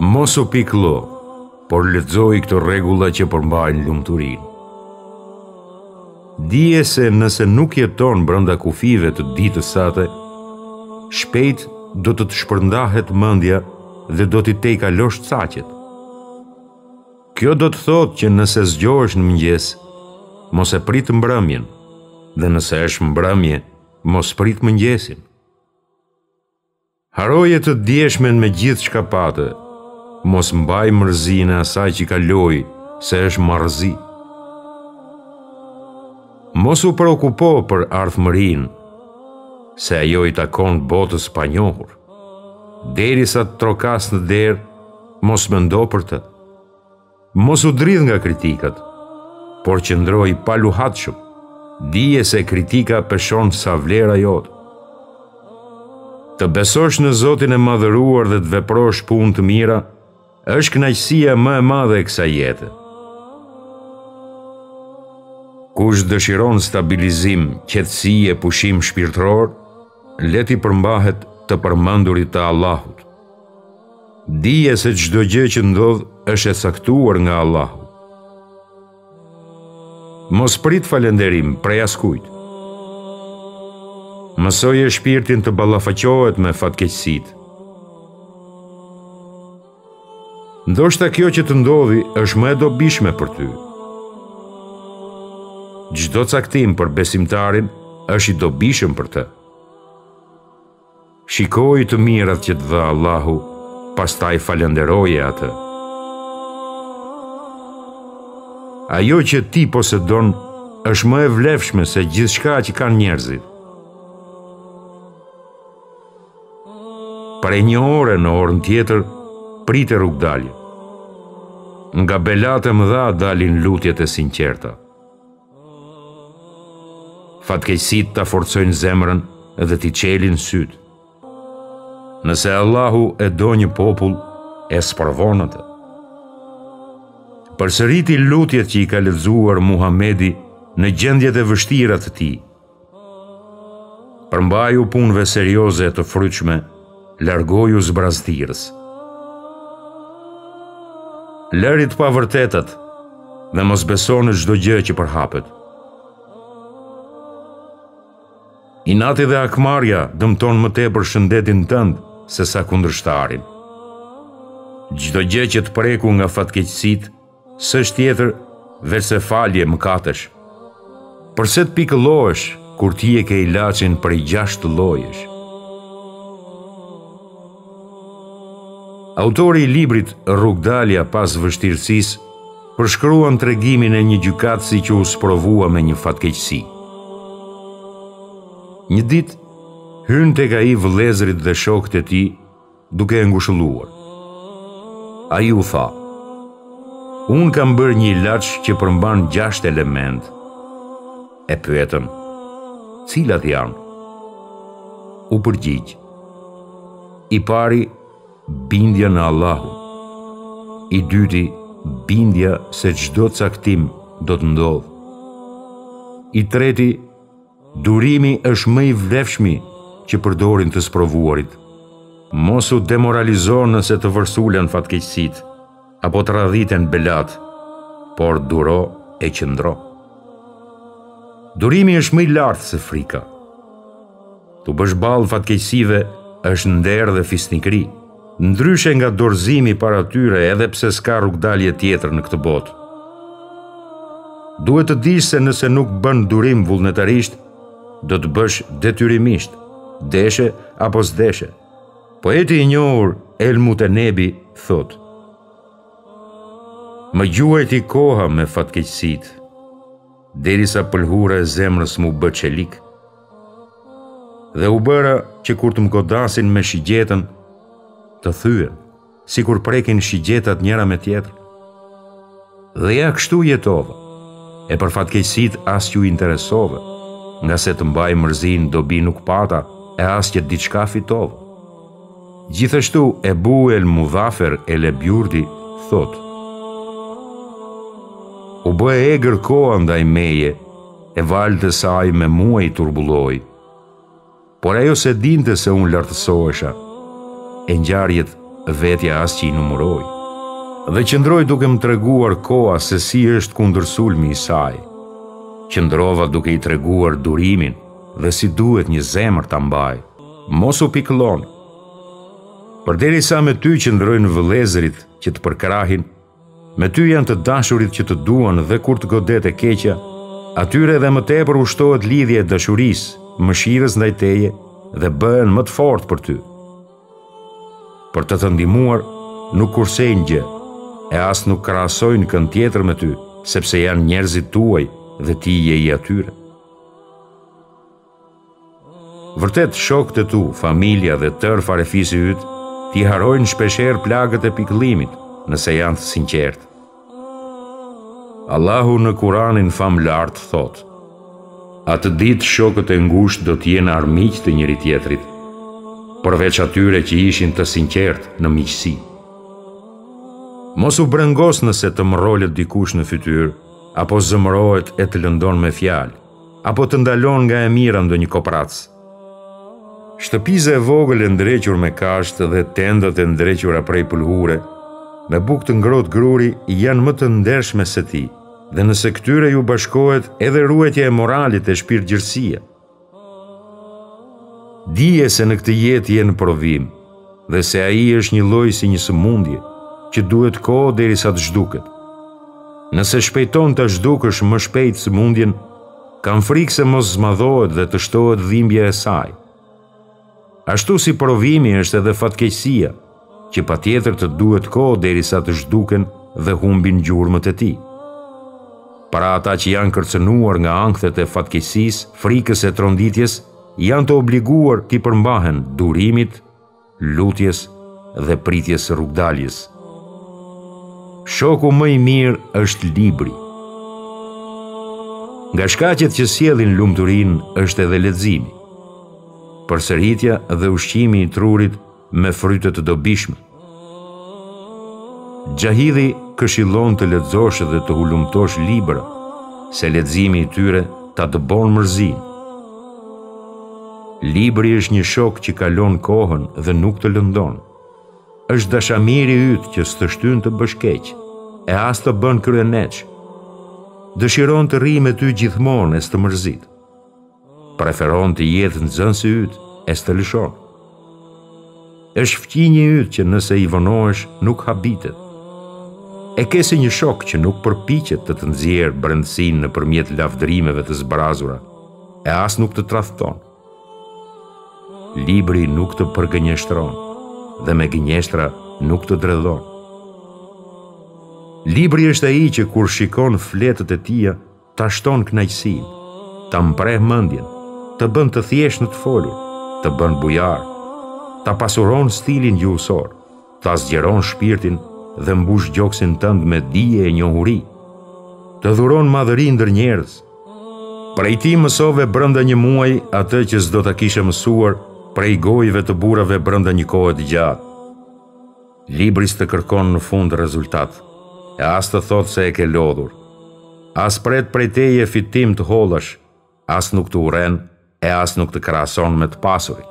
Mos u piklo, por lexoj këto rregulla që përmbajnë lumturinë. Dije se nëse nuk jeton brenda kufive të ditës sate, shpejt do të shpërndahet mendja dhe do t'i tej kalosh caqet. Kjo do të thotë që nëse zgjohesh në mëngjes, mos e prit mbrëmjen, dhe nëse është mbrëmje, mos prit mëngjesin. Haroje të djeshmen me gjithë çka pate, mos mbaj mërzinë e asaj që kaloi, se është marrëzi. Mos u preokupo për ardhmërinë, se ajo i takon botës pa njohur. Derisa të trokas në derë, mos mendo për të. Mos u dridh nga kritikat, por qëndro i paluhatshëm. Dije se kritika peshon sa vlera jote. Të besosh në Zotin e madhëruar dhe të veprosh punë të mira, është kënaqësia më e madhe e kësaj jete. Kush dëshiron stabilizim, qetësi e pushim shpirtëror, le t'i përmbahet të përmendurit të Allahut. Dije se çdo gjë që ndodh është e caktuar nga Allahu. Mos prit falënderim prej askujt. Mësoje shpirtin të ballafaqohet me fatkeqësitë. Ndoshta kjo që të ndodhi është më e dobishme për ty. Çdo caktim për besimtarin është i dobishëm për të. Shikoj të mirat që të dha Allahu, pastaj falenderoje atë. Ajo që ti posedon është më e vlefshme se gjithçka që kanë njerëzit. Prej një ore në orën tjetër, prite rrugdalje. Nga belat e mëdha dalin lutjet e sinqerta. Fatkeqësitë ta forcojnë zemrën dhe t'i çelin syt. Nëse Allahu e do një popull, e sprovon atë. Përsëriti lutjet që i ka lexuar Muhamedi në gjendjet e vështira të tij. Përmbaju punëve serioze të frytshme, largoju zbraztirës. Lërit pa vërtetat dhe mos beso në çdo gjë që përhapet. Inati dhe akmarrja dëmton më tepër shëndetin tënd se sa kundërshtarin. Çdo gjë që të preku nga fatkeqësitë s'është tjetër veçse falje mëkatesh. Përse të pikëllohesh kur ti e ke ilaçin për 6 llojesh? Autori i librit Rrugdalja pas vështirësisë përshkruan tregimin e një gjykatësi që u sprovua me një fatkeqësi. Një ditë hyn tek ai vëllezërit dhe shokët e tij duke e ngushëlluar. Ai u tha: "Unë kam bërë një ilaç që përmban 6 element." E pyetën: "Cilat janë?" U përgjigj: "I pari, bindja në Allahun. I dyti, bindja se çdo caktim do të ndodhë. I treti, durimi është më i vlefshmi që përdorin të sprovuarit. Mos u demoralizo nëse të vërsulen fatkeqësitë apo të radhiten belat, por duro e qëndro. Durimi është më i lartë se frika. Tu bësh ballë fatkeqësive është nder dhe fisnikëri, ndryshe nga dorëzimi para tyre edhe pse s'ka rrugdalje tjetër në këtë botë. Duhet të dish se nëse nuk bën durim vullnetarisht, do të bësh detyrimisht, deshe apo s'deshe. Poeti i njohur El-Mutenebi thot: "Më gjuajti koha me fatkeqësitë, derisa pëlhura e zemrës mu bë çelik. Dhe u bëra që kur të më godasin me shigjetën, të thyen, si kur prekin shigjetat njëra me tjetër. Dhe ja kështu jetova, e për fatkeqësitë as që u interesove, nga se të mbaj mërzin dobi nuk pata, e as që diçka fitova." Gjithashtu Ebu El Mudhafer El Ebjurdi thot: "U bë e egër koha ndaj meje, e valë të saj me mua i turbulloj. Por ajo se dinte se unë lartësohesha, e ngjarjet vetja as që i numëroj. Dhe qëndroj duke më treguar koha se si është kundër sulmi i saj. Qëndrova duke i treguar durimin dhe si duhet një zemër ta mbaj. Mos u pikëllon. Përderisa me ty qëndrojnë vëllezërit që të përkrahin, me ty janë të dashurit që të duan dhe kur të godet e keqja, atyre dhe më tepër ushtohet lidhje e dashurisë, mëshirës ndaj teje dhe bëhen më të fortë për ty. Për të të ndihmuar nuk kursejnë gjë, e as nuk krahasojnë kënd tjetër me ty, sepse janë njerëzit tuaj dhe ti je i atyre. Vërtet shokët e tu, familja dhe tërë farefisi yt ti harojnë shpeshherë plagët e pikëllimit, nëse janë të sinqertë. Allahu në Kuranin famlar thot: atë ditë shokët e ngushtë do të jenë armiq të njëri tjetrit, përveç atyre që ishin të sinqertë në miqësi. Mos u brengos nëse të mrolet dikush në fytyrë, apo zëmërohet e të lëndon me fjalë, apo të ndalon nga e mira ndonjë koprac. Shtëpiza e vogël e ndrequr me kashtë dhe tendat e ndrequra prej pëlhure, me bukë të ngrohtë gruri, janë më të ndershme se ti, dhe nëse këtyre ju bashkohet edhe ruajtja e moralit e shpirtëgjërsia. Dije se në këtë jetë jenë provim, dhe se ai është një lloj si një sëmundje, që duhet kohë derisa të zhduket. Nëse shpejton të zhdukësh më shpejt sëmundjen, kam frikë se mos zmadhohet dhe të shtohet dhimbja e saj. Ashtu si provimi është edhe fatkeqësia, që patjetër të duhet kohë derisa të zhduken dhe humbin gjurmët e tij. Para ata që janë kërcënuar nga ankthet e fatkeqësisë, frikës e tronditjes, janë të obliguar t'i përmbahen durimit, lutjes dhe pritjes së rrugdaljes. Shoku më i mirë është libri. Nga shkaqet që sjellin lumturinë është edhe leximi, përsëritja dhe ushqimi i trurit me fryte të dobishme. Xhahidi këshillon të lexosh dhe të hulumtosh libra, se leximi i tyre ta dëbon mërzinë. Libri është një shok që kalon kohën dhe nuk të lëndon. Është dashamiri yt që s'të shtyn të bësh keq, e as të bën kryeneç. Dëshiron të rri me ty gjithmonë e s'të mërzit. Preferon të jetë nxënësi yt e s'të lëshon. Është fqinji yt që nëse i vonohesh nuk habitet. E ke si një shok që nuk përpiqet të të nxjerrë brendësinë nëpërmjet lavdërimeve të zbrazura, e as nuk të tradhton. Libri nuk të përgënjeshtron dhe me gënjeshtra nuk të dredhon. Libri është ai që kur shikon fletët e tia, ta shton kënaqësinë, ta mpreh mendjen, të bën të thjeshtë në të folur, të bën bujar, ta pasuron stilin gjuhësor, ta zgjeron shpirtin dhe mbush gjoksin tënd me dije e njohuri, të dhuron madhëri ndër njerëz. Prej ti mësove brenda një muaji atë që s'do ta kishe mësuar prej gojëve të burrave brenda një kohe të gjatë. Libri s'të kërkon në fund rezultat, e as të thot se e ke lodhur. As pret prej teje fitim të hollash, as nuk të urren, e as nuk të krahason me të pasurit.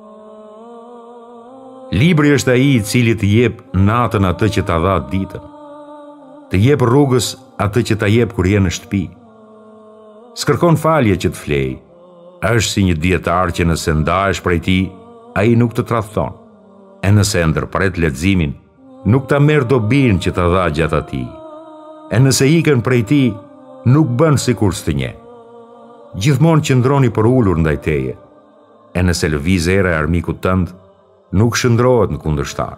Libri është ai i cili të jep natën atë që ta dha ditën, të jep rrugës atë që ta jep kur je në shtëpi. S'kërkon falje që të flej, është si një dietar që nëse ndahesh prej tij, ai nuk të tradhton, e nëse ndërpret leximin, nuk ta merr dobin që ta dha gjatë atij, e nëse ikën prej tij, nuk bën sikur s'të njeh. Gjithmonë qëndroni për ulur ndaj teje, e nëse lëviz era e armikut tënd, nuk shndrohet në kundërshtar.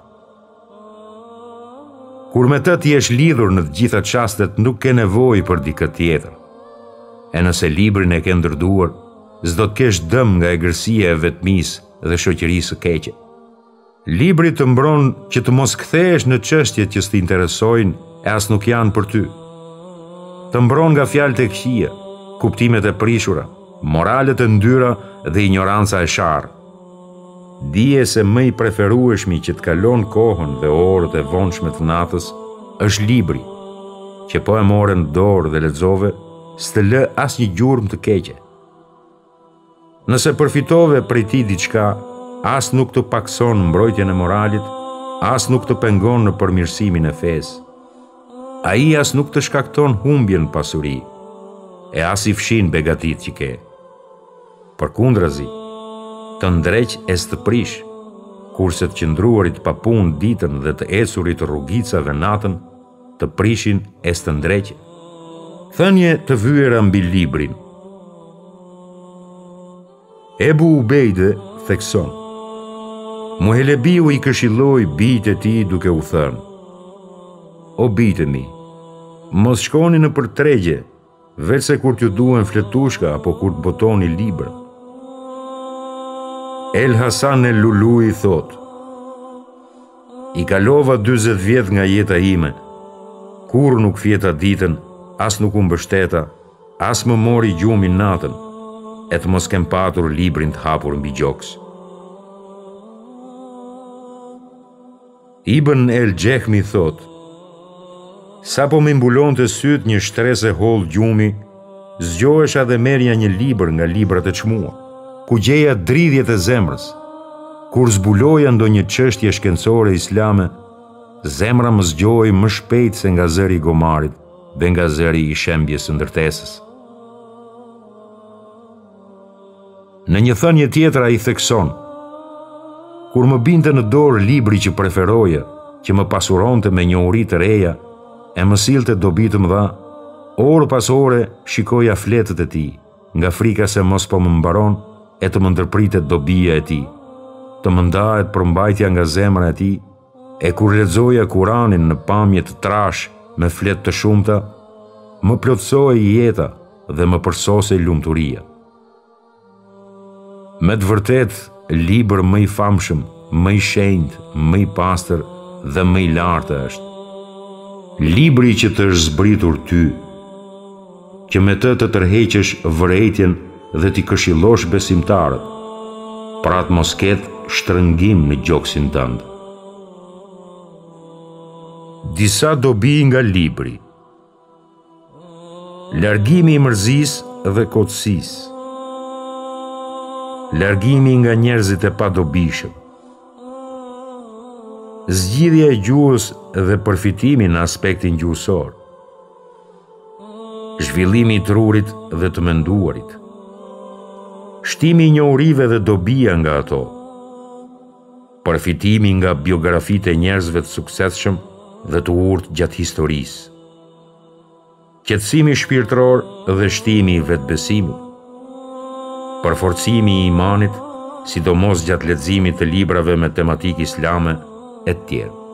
Kur me të jesh lidhur në të gjitha çastet, nuk ke nevojë për dikë tjetër. E nëse librin e ke ndërduar, s'do të kesh dëm nga egërsia e vetmisë dhe shoqërisë së keqe. Libri të mbron që të mos kthehesh në çështjet që s'të interesojnë e as nuk janë për ty. Të mbron nga fjalët e këqija, kuptimet e prishura, moralet e ndyra dhe ignoranca e sharrë. Dije se më i preferueshmi që të kalon kohën dhe orët e vonshme të natës është libri, që po e more në dorë dhe lexove, s'të lë asnjë gjurmë të keqe. Nëse përfitove prej tij diçka, as nuk të pakson mbrojtjen e moralit, as nuk të pengon në përmirësimin e fesë. Ai as nuk të shkakton humbjen pasuri, e as i fshin begatit që ke. Përkundrazi, të ndreq e së të prish, kurse të qëndruarit pa punë ditën dhe të ecurit rrugicave natën, të prishin e së të ndreq. Thënje të vyera mbi librin. Ebu Ubejde thekson: Muhelebiu i këshilloi bijtë e tij duke u thënë: O bijtë mi, mos shkoni në përtregje, vetëse kur t'ju duhen fletushka apo kur të botoni libër. El Hasan el Lului thot: I kalova 40 vjet nga jeta ime, kur nuk fjeta ditën, as nuk u mbështeta, as më mori gjumi natën, e të mos kem patur librin të hapur mbi gjoks. Ibn el Gjehmi thot: Sa po më mbulon të syt një shtrese holl gjumi, zgjohesha dhe merja një libër nga librat e çmuar, ku gjeja dridhjet e zemrës. Kur zbuloja ndonjë çështje shkencore islame, zemra më zgjohej më shpejt se nga zëri i gomarit dhe nga zëri i shembjes së ndërtesës. Në një thënie tjetër ai thekson: Kur më binte në dorë libri që preferoja, që më pasuronte me njohuri të reja, e më sillte dobi të mëdha, orë pas ore shikoja fletët e tij, nga frika se mos po më mbaron e të më ndërpritet dobia e tij, të më ndahet përmbajtja nga zemra e tij, e kur lexoja Kuranin në pamje të trash me fletë të shumta, më plotësoi jeta dhe më përsosej lumturia. Me të vërtet, libër më i famshëm, më i shenjtë, më i pastër dhe më i lartë është libri që të është zbritur ty, që me të të tërheqësh vërejtjen dhe t'i këshillosh besimtarët, pra të mos ketë shtrëngim në gjoksin tënd. Disa dobi nga libri. Largimi i mërzisë dhe kotësisë. Largimi nga njerëzit e padobishëm. Zgjidhja e gjuhës dhe përfitimi në aspektin gjuhësor. Zhvillimi i trurit dhe të menduarit. Shtimi i njohurive dhe dobia nga ato. Përfitimi nga biografitë e njerëzve të suksesshëm dhe të urtë gjatë historisë. Qetësimi shpirtëror dhe shtimi i vetbesimit. Përforcimi i imanit, sidomos gjatë leximit të librave me tematikë islame e tjerë.